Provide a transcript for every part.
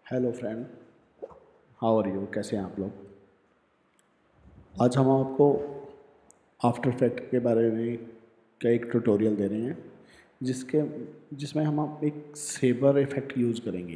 Hello friend, how are you? कैसे हैं आप लोग? आज हम आपको आफ्टर इफेक्ट के बारे में का एक ट्यूटोरियल दे रहे हैं जिसके जिसमें हम आप एक सेबर इफेक्ट यूज़ करेंगे,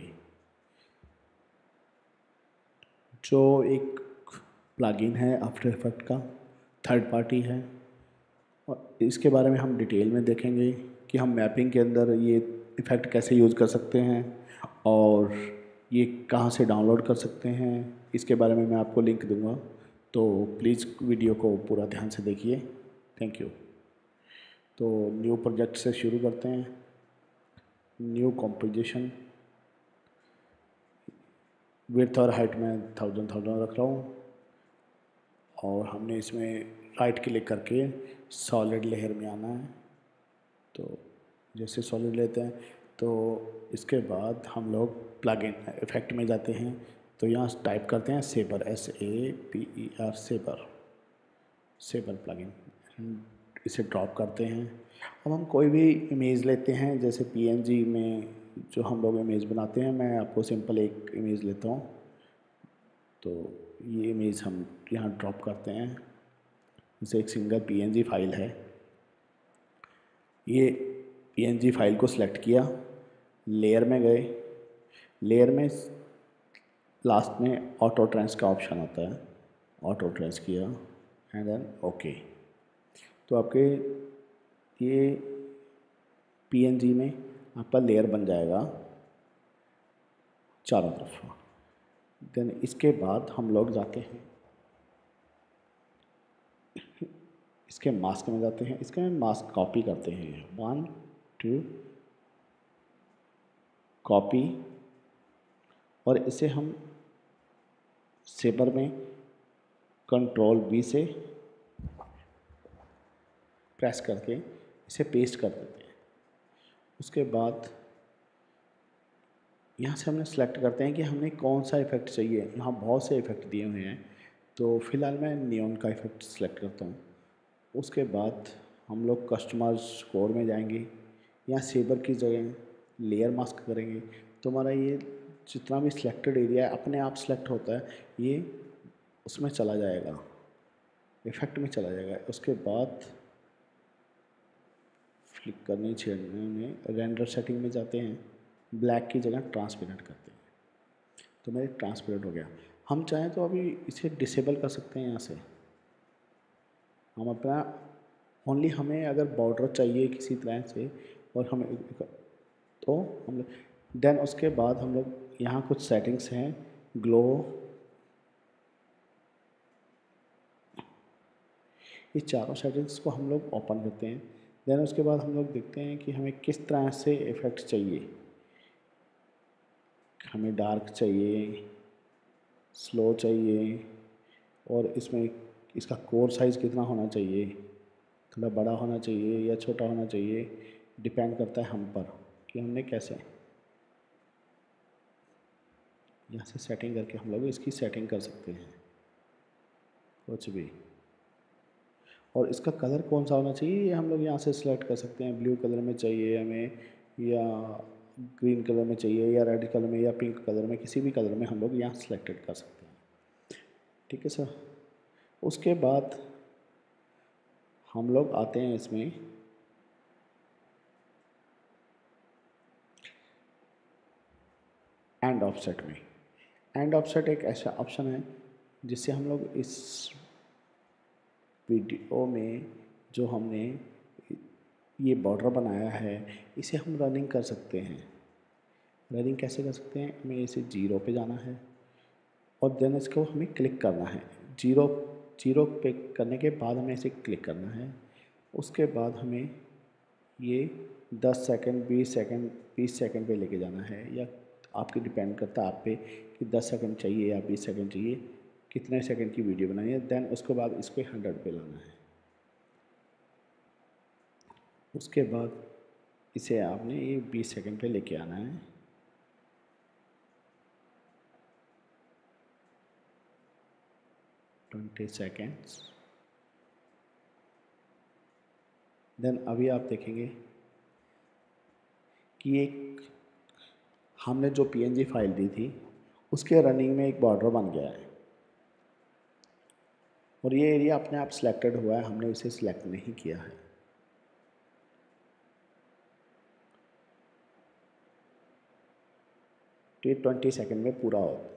जो एक प्लगइन है आफ्टर इफेक्ट का, थर्ड पार्टी है। और इसके बारे में हम डिटेल में देखेंगे कि हम मैपिंग के अंदर ये इफ़ेक्ट कैसे यूज़ कर सकते हैं और ये कहाँ से डाउनलोड कर सकते हैं। इसके बारे में मैं आपको लिंक दूंगा, तो प्लीज़ वीडियो को पूरा ध्यान से देखिए। Thank you. तो न्यू प्रोजेक्ट से शुरू करते हैं। न्यू कॉम्पोजिशन, विड्थ और हाइट में 1000 रख रहा हूँ और हमने इसमें राइट क्लिक करके सॉलिड लेयर में आना है। तो जैसे सॉलिड लेते हैं तो इसके बाद हम लोग प्लगइन इफेक्ट में जाते हैं। तो यहाँ टाइप करते हैं सेबर, SAPER, सेबर प्लगइन। इसे ड्रॉप करते हैं। अब हम कोई भी इमेज लेते हैं, जैसे PNG में जो हम लोग इमेज बनाते हैं। मैं आपको सिंपल एक इमेज लेता हूँ। तो ये इमेज हम यहाँ ड्रॉप करते हैं। जैसे एक सिंगल PNG फाइल है। ये PNG फाइल को सिलेक्ट किया, लेयर में गए। लेयर में लास्ट में ऑटो ट्रांस का ऑप्शन होता है, ऑटो ट्रांस किया एंड देन ओके। तो आपके ये PNG में आपका लेयर बन जाएगा चारों तरफ। देन इसके बाद हम लोग जाते हैं, इसके मास्क में जाते हैं। इसके मास्क कॉपी करते हैं, 1 2 कॉपी, और इसे हम सेबर में Ctrl+V से प्रेस करके इसे पेस्ट कर देते हैं। उसके बाद यहाँ से हमने सेलेक्ट करते हैं कि हमें कौन सा इफ़ेक्ट चाहिए। यहाँ बहुत से इफ़ेक्ट दिए हुए हैं, तो फिलहाल मैं नियॉन का इफ़ेक्ट सेलेक्ट करता हूँ। उसके बाद हम लोग कस्टमाइज कोड में जाएंगे। यहाँ सेबर की जगह लेयर मास्क करेंगे, तो हमारा ये जितना भी सिलेक्टेड एरिया है अपने आप सेलेक्ट होता है, ये उसमें चला जाएगा, इफ़ेक्ट में चला जाएगा। उसके बाद क्लिक करने छेड़ने में रेंडर सेटिंग में जाते हैं, ब्लैक की जगह ट्रांसपेरेंट करते हैं। तो मेरे ट्रांसपेरेंट हो गया। हम चाहें तो अभी इसे डिसेबल कर सकते हैं। यहाँ से हम अपना ओनली हमें अगर बॉर्डर चाहिए किसी तरह से, और हमें तो हम देन उसके बाद हम लोग यहाँ कुछ सेटिंग्स हैं, ग्लो, ये चारों सेटिंग्स को हम लोग ओपन करते हैं। देन उसके बाद हम लोग देखते हैं कि हमें किस तरह से इफ़ेक्ट चाहिए। हमें डार्क चाहिए, स्लो चाहिए, और इसमें इसका कोर साइज़ कितना होना चाहिए, थोड़ा बड़ा होना चाहिए या छोटा होना चाहिए, डिपेंड करता है हम पर कि हमने कैसे। यहाँ से सेटिंग करके हम लोग इसकी सेटिंग कर सकते हैं कुछ भी। और इसका कलर कौन सा होना चाहिए ये हम लोग यहाँ से सिलेक्ट कर सकते हैं। ब्लू कलर में चाहिए हमें, या ग्रीन कलर में चाहिए, या रेड कलर में, या पिंक कलर में, किसी भी कलर में हम लोग यहाँ सिलेक्टेड कर सकते हैं। ठीक है सर। उसके बाद हम लोग आते हैं इसमें एंड ऑफसेट में। एंड ऑफसेट एक ऐसा ऑप्शन है जिससे हम लोग इस वीडियो में जो हमने ये बॉर्डर बनाया है इसे हम रनिंग कर सकते हैं। रनिंग कैसे कर सकते हैं? हमें इसे 0 पे जाना है और देन इसको हमें क्लिक करना है। जीरो जीरो पे करने के बाद हमें इसे क्लिक करना है। उसके बाद हमें ये 10 सेकंड, 20 सेकंड, 20 सेकंड पे लेके जाना है, या आपके डिपेंड करता है आप पे कि 10 सेकंड चाहिए या 20 सेकंड चाहिए, कितने सेकंड की वीडियो बनानी है। देन उसके बाद इसको 100 पे लाना है। उसके बाद इसे आपने ये 20 सेकंड पे लेके आना है। Twenty seconds. देन अभी आप देखेंगे कि एक हमने जो PNG फाइल दी थी उसके रनिंग में एक बॉर्डर बन गया है और ये एरिया अपने आप सिलेक्टेड हुआ है, हमने इसे सिलेक्ट नहीं किया है। तो ये 20 सेकंड में पूरा होता है।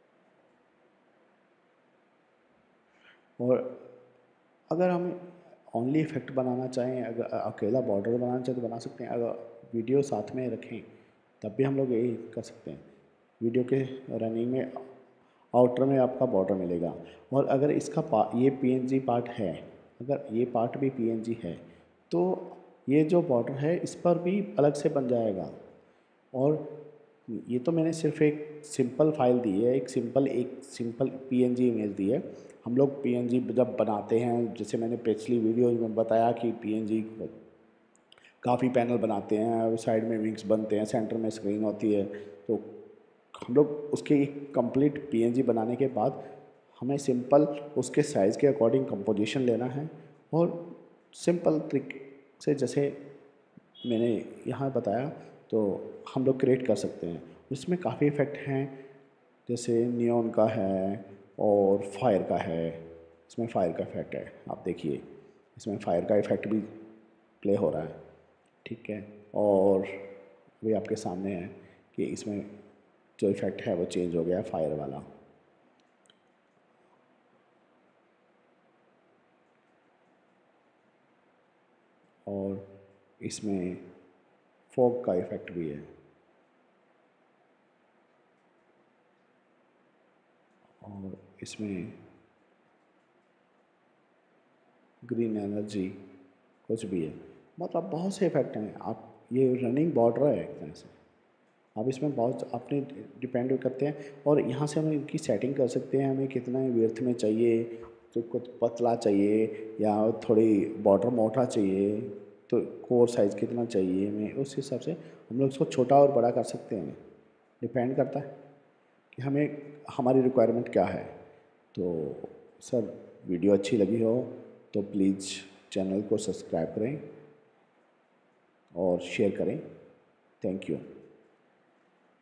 और अगर हम ओनली इफेक्ट बनाना चाहें, अगर अकेला बॉर्डर बनाना चाहें तो बना सकते हैं। अगर वीडियो साथ में रखें तब भी हम लोग यही कर सकते हैं। वीडियो के रनिंग में आउटर में आपका बॉर्डर मिलेगा। और अगर इसका ये पीएनजी पार्ट है, अगर ये पार्ट भी पीएनजी है तो ये जो बॉर्डर है इस पर भी अलग से बन जाएगा। और ये तो मैंने सिर्फ एक सिंपल फाइल दी है, एक सिंपल पीएनजी इमेज दी है। हम लोग पीएनजी जब बनाते हैं, जैसे मैंने पिछली वीडियो में बताया कि पीएनजी काफ़ी पैनल बनाते हैं और साइड में विंग्स बनते हैं, सेंटर में स्क्रीन होती है, तो हम लोग उसके कंप्लीट पीएनजी बनाने के बाद हमें सिंपल उसके साइज़ के अकॉर्डिंग कंपोजिशन लेना है और सिंपल ट्रिक से, जैसे मैंने यहाँ बताया, तो हम लोग क्रिएट कर सकते हैं। इसमें काफ़ी इफ़ेक्ट हैं, जैसे नियॉन का है और फायर का है। इसमें फायर का इफ़ेक्ट है, आप देखिए इसमें फायर का इफ़ेक्ट भी प्ले हो रहा है, ठीक है। और भी आपके सामने है कि इसमें जो इफ़ेक्ट है वो चेंज हो गया है, फायर वाला। और इसमें फॉग का इफ़ेक्ट भी है। और इसमें ग्रीन एनर्जी कुछ भी है, मतलब बहुत से इफ़ेक्ट हैं। आप ये रनिंग बॉर्डर है एक तरह से, आप इसमें बहुत अपने डिपेंड करते हैं। और यहाँ से हम इनकी सेटिंग कर सकते हैं, हमें कितना विड्थ में चाहिए, तो कुछ पतला चाहिए या थोड़ी बॉर्डर मोटा चाहिए, तो कोर साइज़ कितना चाहिए हमें, उस हिसाब से हम लोग इसको छोटा और बड़ा कर सकते हैं। डिपेंड करता है कि हमें हमारी रिक्वायरमेंट क्या है। तो सर, वीडियो अच्छी लगी हो तो प्लीज़ चैनल को सब्सक्राइब करें और शेयर करें। Thank you.